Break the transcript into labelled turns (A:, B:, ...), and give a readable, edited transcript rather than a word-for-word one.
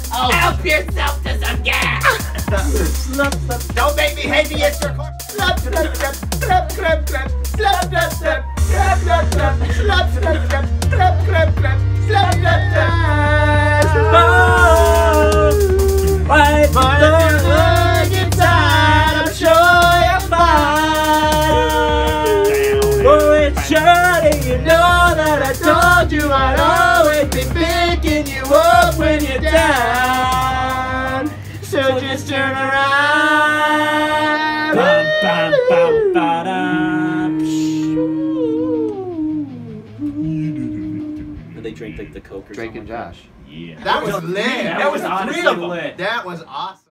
A: Oh. Help yourself to some gas! Don't make me hate me, it's your car.
B: You know that I told you I'd always be picking you up when you're down. So just turn around. Bum, bum, bum, ba-dum. Did they drink like the Coke or
C: Drake
B: something?
C: and Josh.
A: Yeah. That was lit.
B: That was honestly lit.
A: That was awesome.